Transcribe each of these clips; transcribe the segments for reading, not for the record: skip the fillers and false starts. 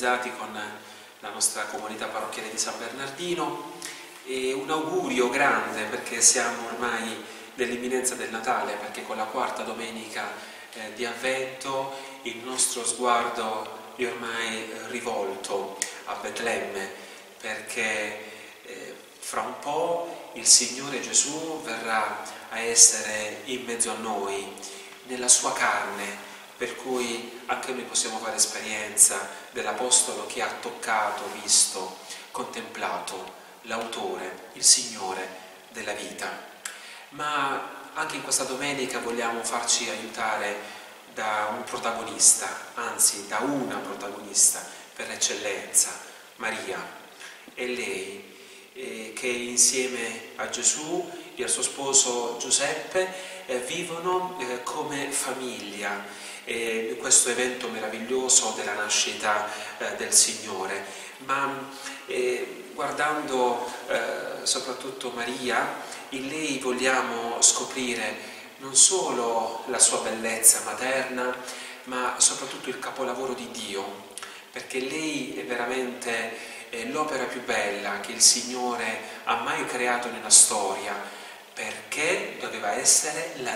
sintonizzati con la nostra comunità parrocchiale di San Bernardino, e un augurio grande, perché siamo ormai nell'imminenza del Natale, perché con la quarta domenica di Avvento il nostro sguardo è ormai rivolto a Betlemme, perché fra un po' il Signore Gesù verrà a essere in mezzo a noi, nella sua carne, per cui anche noi possiamo fare esperienza dell'Apostolo che ha toccato, visto, contemplato l'autore, il Signore della vita. Ma anche in questa domenica vogliamo farci aiutare da un protagonista, anzi da una protagonista per eccellenza, Maria. È lei che insieme a Gesù e al suo sposo Giuseppe vivono come famiglia questo evento meraviglioso della nascita del Signore. Ma guardando soprattutto Maria, in lei vogliamo scoprire non solo la sua bellezza materna, ma soprattutto il capolavoro di Dio, perché lei è veramente l'opera più bella che il Signore ha mai creato nella storia, perché doveva essere la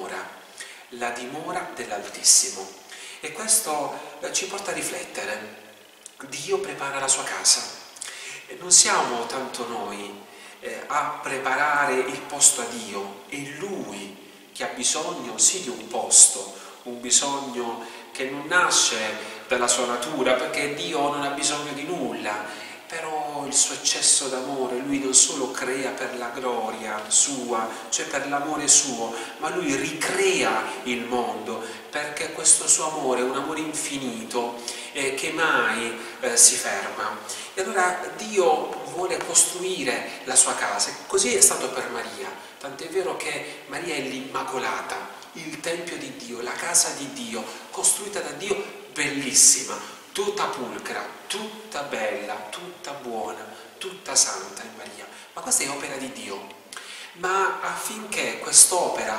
dimora dell'Altissimo. E questo ci porta a riflettere. Dio prepara la sua casa e non siamo tanto noi a preparare il posto a Dio, è Lui che ha bisogno sì di un posto, un bisogno che non nasce dalla sua natura, perché Dio non ha bisogno di nulla, però il suo eccesso d'amore, Lui non solo crea per la gloria sua, cioè per l'amore suo, ma Lui ricrea il mondo, perché questo suo amore è un amore infinito che mai si ferma. E allora Dio vuole costruire la sua casa, così è stato per Maria, tant'è vero che Maria è l'Immacolata, il Tempio di Dio, la casa di Dio, costruita da Dio, bellissima, tutta pulcra, tutta bella, tutta buona, tutta santa in Maria. Ma questa è opera di Dio. Ma affinché quest'opera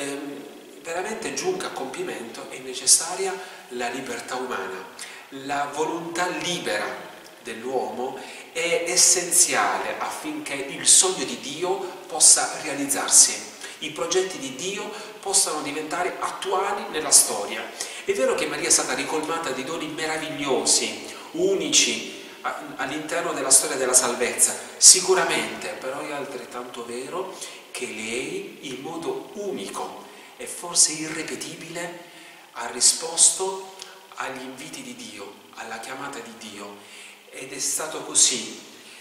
veramente giunga a compimento è necessaria la libertà umana. La volontà libera dell'uomo è essenziale affinché il sogno di Dio possa realizzarsi, i progetti di Dio possano diventare attuali nella storia. È vero che Maria è stata ricolmata di doni meravigliosi, unici all'interno della storia della salvezza, sicuramente, però è altrettanto vero che lei, in modo unico e forse irripetibile, ha risposto agli inviti di Dio, alla chiamata di Dio, ed è stato così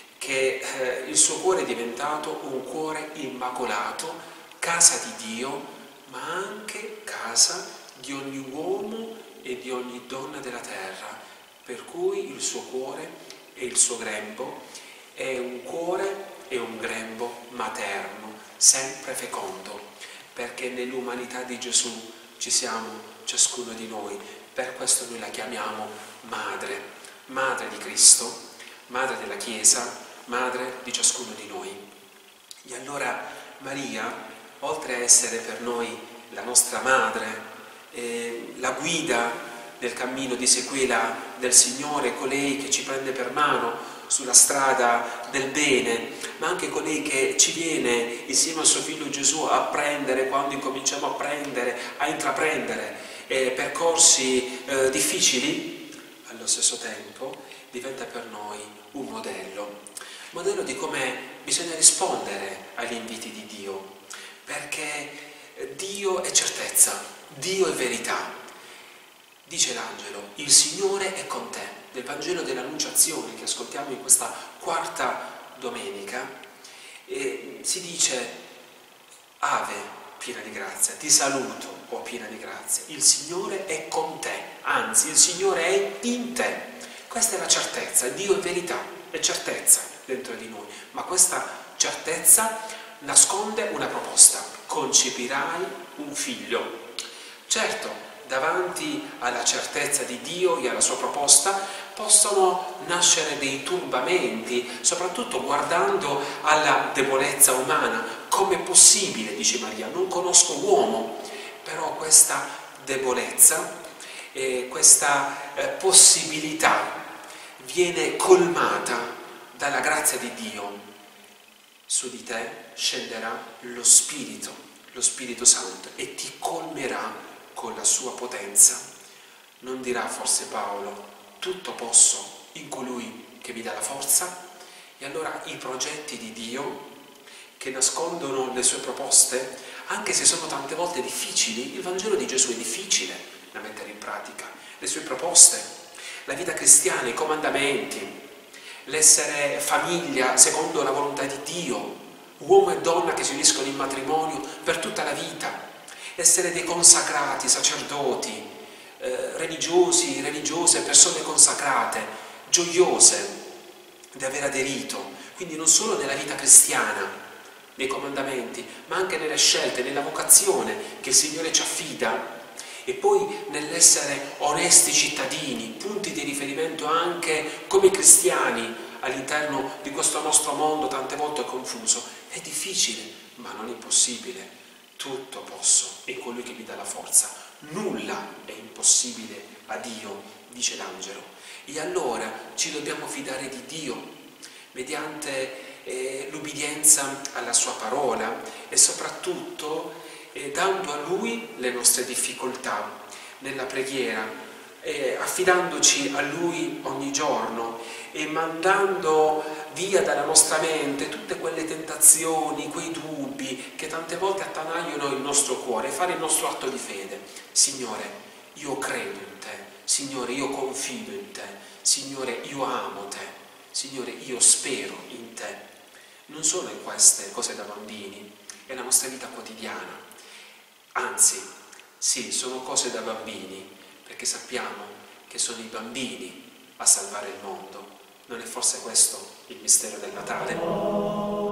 che il suo cuore è diventato un cuore immacolato, casa di Dio, ma anche casa di ogni uomo e di ogni donna della terra, per cui il suo cuore e il suo grembo è un cuore e un grembo materno, sempre fecondo, perché nell'umanità di Gesù ci siamo ciascuno di noi, per questo noi la chiamiamo madre, madre di Cristo, madre della Chiesa, madre di ciascuno di noi. E allora Maria, oltre a essere per noi la nostra madre, la guida nel cammino di sequela del Signore, colei che ci prende per mano sulla strada del bene, ma anche colei che ci viene insieme al suo figlio Gesù a prendere quando incominciamo a intraprendere percorsi difficili, allo stesso tempo diventa per noi un modello di come bisogna rispondere agli inviti di Dio, perché Dio è certezza, Dio è verità. Dice l'angelo, il Signore è con te. Nel Vangelo dell'Annunciazione che ascoltiamo in questa quarta domenica si dice: Ave, piena di grazia, ti saluto, o piena di grazia, il Signore è con te, anzi il Signore è in te. Questa è la certezza, Dio è verità, è certezza dentro di noi, ma questa certezza nasconde una proposta: concepirai un figlio. Certo, davanti alla certezza di Dio e alla sua proposta possono nascere dei turbamenti, soprattutto guardando alla debolezza umana. Com'è possibile, dice Maria, non conosco uomo, però questa debolezza, questa possibilità viene colmata dalla grazia di Dio. Su di te scenderà lo Spirito Santo, e ti colmerà con la sua potenza. Non dirà forse Paolo: tutto posso in colui che mi dà la forza? E allora i progetti di Dio, che nascondono le sue proposte, anche se sono tante volte difficili, il Vangelo di Gesù è difficile da mettere in pratica, le sue proposte, la vita cristiana, i comandamenti, l'essere famiglia secondo la volontà di Dio, uomo e donna che si uniscono in matrimonio per tutta la vita, essere dei consacrati, sacerdoti, religiosi, religiose, persone consacrate, gioiose di aver aderito, quindi non solo nella vita cristiana, nei comandamenti, ma anche nelle scelte, nella vocazione che il Signore ci affida, e poi nell'essere onesti cittadini, punti di riferimento anche come cristiani all'interno di questo nostro mondo tante volte confuso. È difficile, ma non impossibile. Tutto posso in colui che mi dà la forza. Nulla è impossibile a Dio, dice l'angelo. E allora ci dobbiamo fidare di Dio mediante l'ubbidienza alla sua parola, e soprattutto dando a Lui le nostre difficoltà nella preghiera, affidandoci a Lui ogni giorno e mandando via dalla nostra mente tutte quelle tentazioni, quei dubbi che tante volte attanagliano il nostro cuore, e fare il nostro atto di fede. Signore, io credo in Te, Signore, io confido in Te, Signore, io amo Te, Signore, io spero in Te. Non sono in queste cose da bambini, è la nostra vita quotidiana. Anzi, sì, sono cose da bambini, perché sappiamo che sono i bambini a salvare il mondo. Non è forse questo il mistero del Natale?